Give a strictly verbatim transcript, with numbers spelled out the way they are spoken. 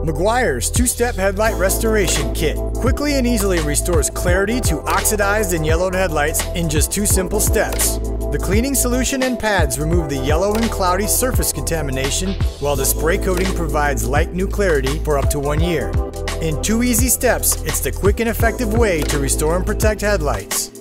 Meguiar's two-step headlight restoration kit quickly and easily restores clarity to oxidized and yellowed headlights in just two simple steps. The cleaning solution and pads remove the yellow and cloudy surface contamination, while the spray coating provides like new clarity for up to one year. In two easy steps, it's the quick and effective way to restore and protect headlights.